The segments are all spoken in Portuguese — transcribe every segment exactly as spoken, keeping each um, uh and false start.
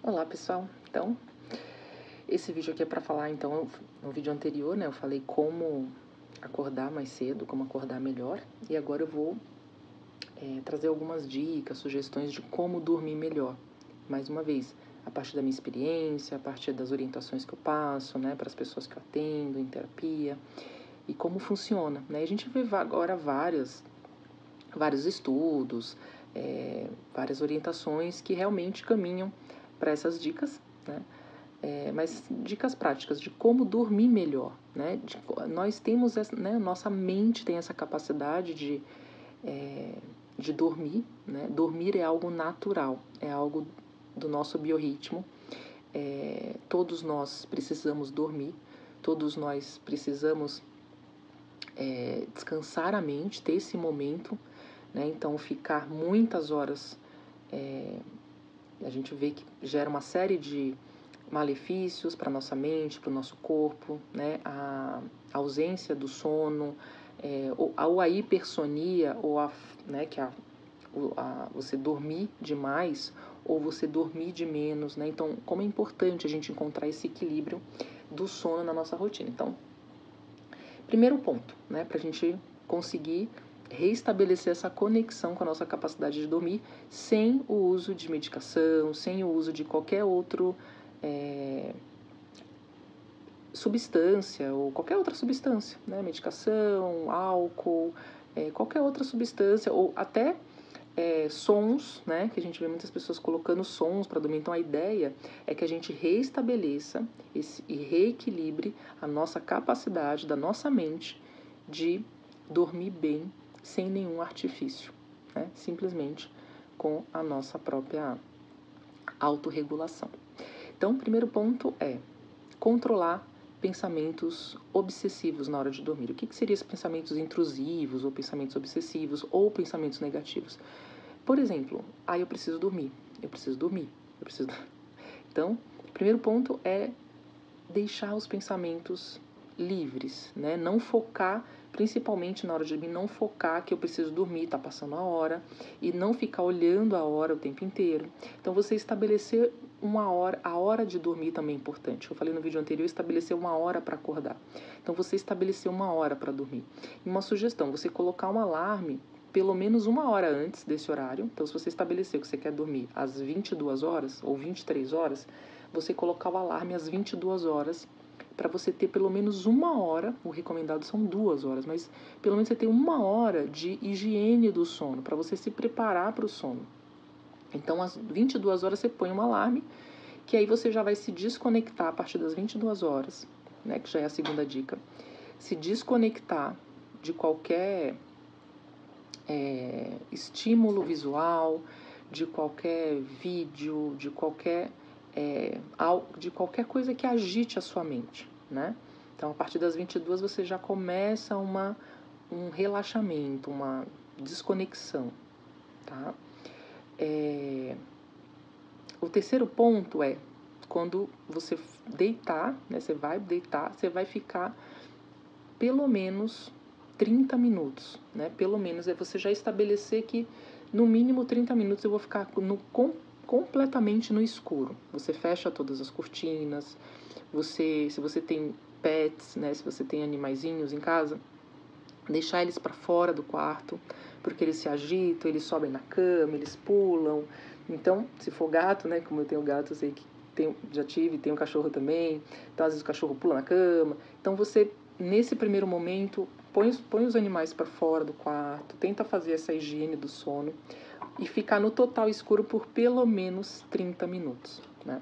Olá pessoal, então esse vídeo aqui é para falar, então, no vídeo anterior, né, eu falei como acordar mais cedo, como acordar melhor, e agora eu vou é, trazer algumas dicas, sugestões de como dormir melhor. Mais uma vez, a partir da minha experiência, a partir das orientações que eu passo, né, para as pessoas que eu atendo em terapia, e como funciona, né, a gente vê agora várias, vários estudos, é, várias orientações que realmente caminham para essas dicas, né, É, mas dicas práticas de como dormir melhor, né? De, nós temos, essa, né? Nossa mente tem essa capacidade de, é, de dormir, né? Dormir é algo natural, é algo do nosso biorritmo. É, todos nós precisamos dormir, todos nós precisamos é, descansar a mente, ter esse momento, né? Então ficar muitas horas, é, a gente vê que gera uma série de malefícios para nossa mente, para o nosso corpo, né? A ausência do sono, é, ou, ou a hipersonia, ou a, né, que a, a, você dormir demais ou você dormir de menos, né? Então, como é importante a gente encontrar esse equilíbrio do sono na nossa rotina. Então, primeiro ponto, né, para a gente conseguir reestabelecer essa conexão com a nossa capacidade de dormir sem o uso de medicação, sem o uso de qualquer outro é, substância ou qualquer outra substância, né? Medicação, álcool, é, qualquer outra substância ou até é, sons, né? Que a gente vê muitas pessoas colocando sons para dormir. Então a ideia é que a gente reestabeleça esse, e reequilibre a nossa capacidade da nossa mente de dormir bem sem nenhum artifício, né? Simplesmente com a nossa própria autorregulação. Então, o primeiro ponto é controlar pensamentos obsessivos na hora de dormir. O que, que seriam esses pensamentos intrusivos, ou pensamentos obsessivos, ou pensamentos negativos? Por exemplo, ah, eu preciso dormir, eu preciso dormir, eu preciso... Então, o primeiro ponto é deixar os pensamentos livres, né? Não focar, principalmente na hora de dormir, não focar que eu preciso dormir, tá passando a hora, e não ficar olhando a hora o tempo inteiro. Então, você estabelecer uma hora, a hora de dormir também é importante. Eu falei no vídeo anterior, estabelecer uma hora para acordar. Então, você estabelecer uma hora para dormir. E uma sugestão, você colocar um alarme pelo menos uma hora antes desse horário. Então, se você estabeleceu que você quer dormir às vinte e duas horas ou vinte e três horas, você colocar o alarme às vinte e duas horas para você ter pelo menos uma hora, o recomendado são duas horas, mas pelo menos você ter uma hora de higiene do sono, para você se preparar para o sono. Então, às vinte e duas horas você põe um alarme, que aí você já vai se desconectar a partir das vinte e duas horas, né, que já é a segunda dica. Se desconectar de qualquer é, estímulo visual, de qualquer vídeo, de qualquer, é, de qualquer coisa que agite a sua mente, né? Então, a partir das vinte e duas você já começa uma, um relaxamento, uma desconexão, tá? É, o terceiro ponto é, quando você deitar, né, você vai deitar, você vai ficar pelo menos trinta minutos, né? Pelo menos é você já estabelecer que no mínimo trinta minutos eu vou ficar no, com, completamente no escuro. Você fecha todas as cortinas, você, se você tem pets, né? Se você tem animaizinhos em casa, deixar eles para fora do quarto, porque eles se agitam, eles sobem na cama, eles pulam. Então, se for gato, né? Como eu tenho gato, eu sei que tem, já tive, tem um cachorro também. Então, às vezes o cachorro pula na cama. Então, você nesse primeiro momento, põe, põe os animais para fora do quarto, tenta fazer essa higiene do sono e ficar no total escuro por pelo menos trinta minutos, né?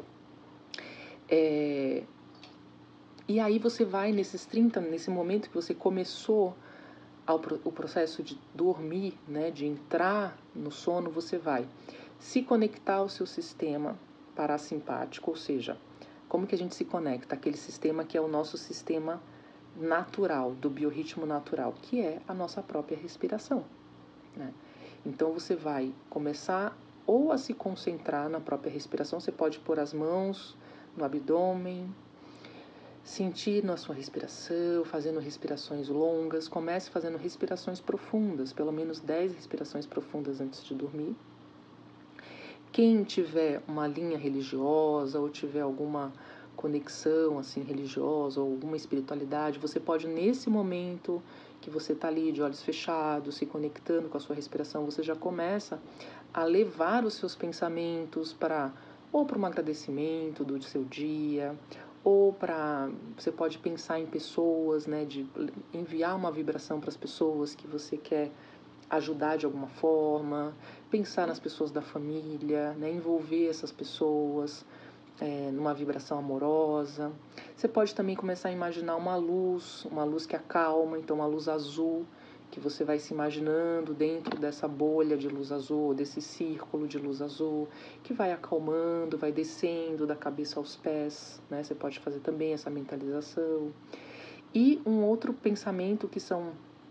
É... E aí você vai nesses trinta, nesse momento que você começou ao, o processo de dormir, né, de entrar no sono, você vai se conectar ao seu sistema parasimpático, ou seja, como que a gente se conecta? Aquele sistema que é o nosso sistema natural, do biorritmo natural, que é a nossa própria respiração, né? Então você vai começar ou a se concentrar na própria respiração, você pode pôr as mãos no abdômen, sentir na sua respiração, fazendo respirações longas, comece fazendo respirações profundas, pelo menos dez respirações profundas antes de dormir. Quem tiver uma linha religiosa ou tiver alguma conexão assim religiosa ou alguma espiritualidade, você pode, nesse momento que você está ali de olhos fechados, se conectando com a sua respiração, você já começa a levar os seus pensamentos para ou para um agradecimento do seu dia, ou para você pode pensar em pessoas, né, de enviar uma vibração para as pessoas que você quer ajudar de alguma forma, pensar nas pessoas da família, né, envolver essas pessoas é, numa vibração amorosa. Você pode também começar a imaginar uma luz, uma luz que acalma, então uma luz azul, que você vai se imaginando dentro dessa bolha de luz azul, desse círculo de luz azul, que vai acalmando, vai descendo da cabeça aos pés, né? Você pode fazer também essa mentalização. E um outro pensamento que são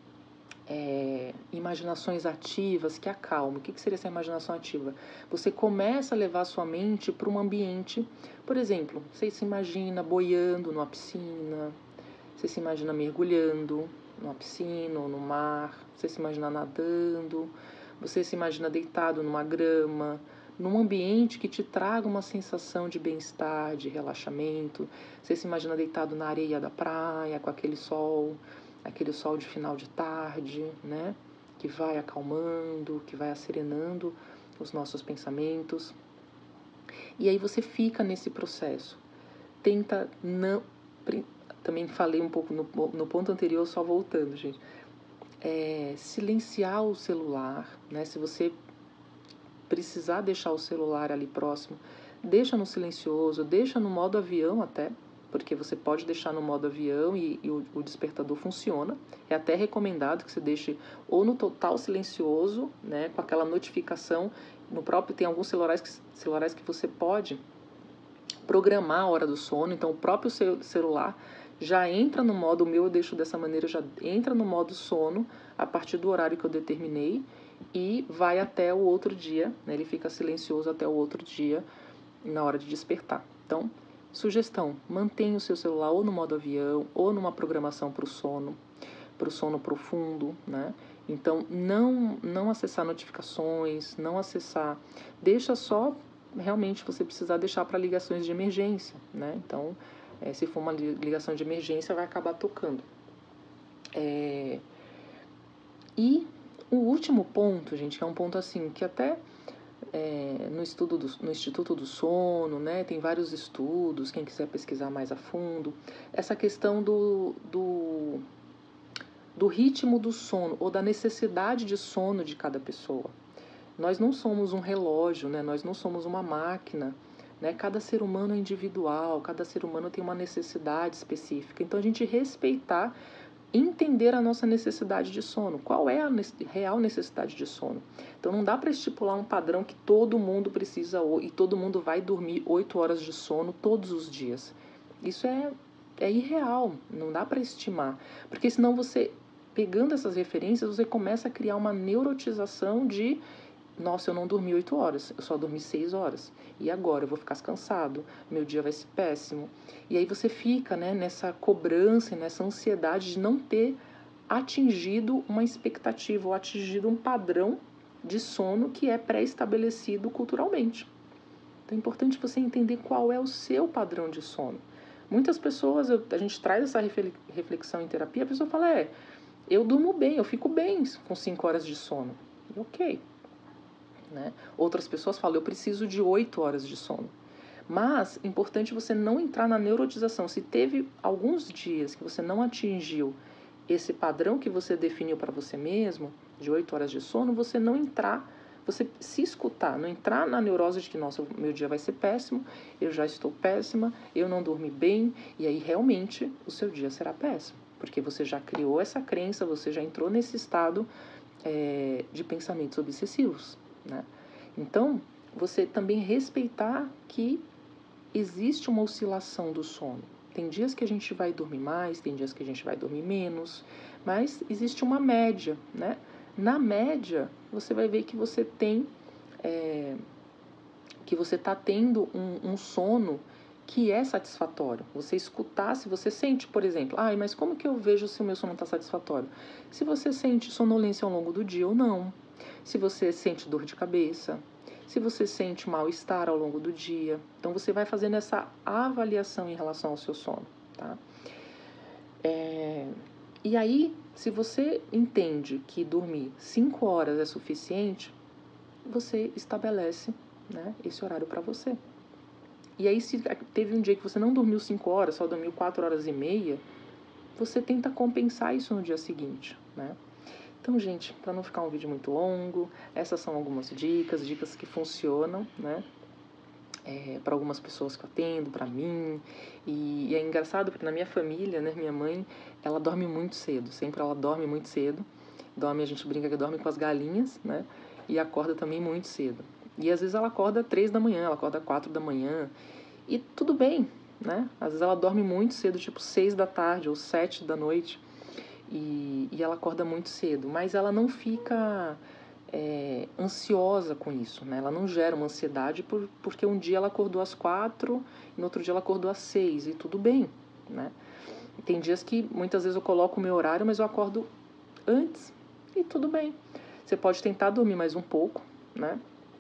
é, imaginações ativas que acalmam. O que seria essa imaginação ativa? Você começa a levar a sua mente para um ambiente, por exemplo, você se imagina boiando numa piscina, você se imagina mergulhando numa piscina ou no mar, você se imagina nadando, você se imagina deitado numa grama, num ambiente que te traga uma sensação de bem-estar, de relaxamento. Você se imagina deitado na areia da praia, com aquele sol, aquele sol de final de tarde, né? Que vai acalmando, que vai acerenando os nossos pensamentos. E aí você fica nesse processo. Tenta não... Também falei um pouco no, no ponto anterior, só voltando, gente. É, silenciar o celular, né? Se você precisar deixar o celular ali próximo, deixa no silencioso, deixa no modo avião até, porque você pode deixar no modo avião e, e o, o despertador funciona. É até recomendado que você deixe ou no total silencioso, né? Com aquela notificação. No próprio, tem alguns celulares que, celulares que você pode programar a hora do sono, então o próprio celular já entra no modo, o meu eu deixo dessa maneira, já entra no modo sono a partir do horário que eu determinei e vai até o outro dia, né? Ele fica silencioso até o outro dia na hora de despertar. Então, sugestão, mantenha o seu celular ou no modo avião ou numa programação para o sono, para o sono profundo, né? Então, não, não acessar notificações, não acessar, deixa só realmente você precisar deixar para ligações de emergência, né? Então, é, se for uma ligação de emergência, vai acabar tocando. É... E o último ponto, gente, que é um ponto assim, que até é, no, estudo do, no Instituto do Sono, né, tem vários estudos, quem quiser pesquisar mais a fundo, essa questão do, do, do ritmo do sono, ou da necessidade de sono de cada pessoa. Nós não somos um relógio, né? Nós não somos uma máquina, né? Cada ser humano é individual, cada ser humano tem uma necessidade específica. Então, a gente respeitar, entender a nossa necessidade de sono. Qual é a real necessidade de sono? Então, não dá para estipular um padrão que todo mundo precisa e todo mundo vai dormir oito horas de sono todos os dias. Isso é, é irreal, não dá para estimar. Porque senão você, pegando essas referências, você começa a criar uma neurotização de nossa, eu não dormi oito horas, eu só dormi seis horas. E agora? Eu vou ficar cansado, meu dia vai ser péssimo. E aí você fica, né, nessa cobrança, nessa ansiedade de não ter atingido uma expectativa ou atingido um padrão de sono que é pré-estabelecido culturalmente. Então é importante você entender qual é o seu padrão de sono. Muitas pessoas, a gente traz essa reflexão em terapia, a pessoa fala, é, eu durmo bem, eu fico bem com cinco horas de sono. E, ok. Né? Outras pessoas falam, eu preciso de oito horas de sono. Mas, importante você não entrar na neurotização. Se teve alguns dias que você não atingiu esse padrão que você definiu para você mesmo, de oito horas de sono, você não entrar, você se escutar, não entrar na neurose de que, nossa, meu dia vai ser péssimo, eu já estou péssima, eu não dormi bem, e aí realmente o seu dia será péssimo. Porque você já criou essa crença, você já entrou nesse estado é, de pensamentos obsessivos. Né? Então, você também respeitar que existe uma oscilação do sono. Tem dias que a gente vai dormir mais, tem dias que a gente vai dormir menos, mas existe uma média, né? Na média, você vai ver que você tem, é, que você está tendo um, um sono que é satisfatório. Você escutar, se você sente, por exemplo, ah, mas como que eu vejo se o meu sono está satisfatório? Se você sente sonolência ao longo do dia ou não, se você sente dor de cabeça, se você sente mal-estar ao longo do dia. Então, você vai fazendo essa avaliação em relação ao seu sono, tá? É... E aí, se você entende que dormir cinco horas é suficiente, você estabelece, né, esse horário para você. E aí, se teve um dia que você não dormiu cinco horas, só dormiu quatro horas e meia, você tenta compensar isso no dia seguinte, né? Então, gente, para não ficar um vídeo muito longo, essas são algumas dicas, dicas que funcionam, né? É, para algumas pessoas que eu atendo, para mim. E, e é engraçado porque na minha família, né, minha mãe, ela dorme muito cedo, sempre ela dorme muito cedo. Dorme, a gente brinca que dorme com as galinhas, né? E acorda também muito cedo. E às vezes ela acorda três da manhã, ela acorda quatro da manhã. E tudo bem, né? Às vezes ela dorme muito cedo, tipo seis da tarde ou sete da noite. E, e ela acorda muito cedo, mas ela não fica é, ansiosa com isso, né? Ela não gera uma ansiedade por, porque um dia ela acordou às quatro e no outro dia ela acordou às seis e tudo bem, né? Tem dias que muitas vezes eu coloco o meu horário, mas eu acordo antes e tudo bem. Você pode tentar dormir mais um pouco, né?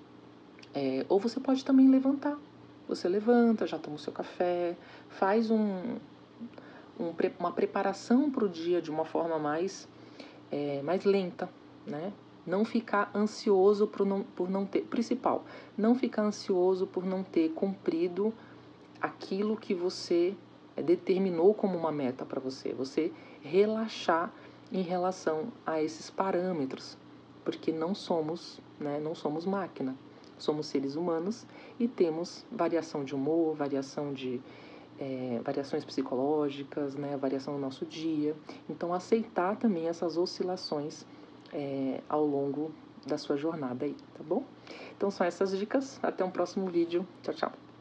É, ou você pode também levantar. Você levanta, já toma o seu café, faz um, um, uma preparação para o dia de uma forma mais, é, mais lenta, né? Não ficar ansioso por não, por não ter... Principal, não ficar ansioso por não ter cumprido aquilo que você determinou como uma meta para você. Você relaxar em relação a esses parâmetros, porque não somos, né, não somos máquina. Somos seres humanos e temos variação de humor, variação de é, variações psicológicas, né, variação no nosso dia. Então, aceitar também essas oscilações é, ao longo da sua jornada aí, tá bom? Então, são essas dicas. Até um próximo vídeo. Tchau, tchau.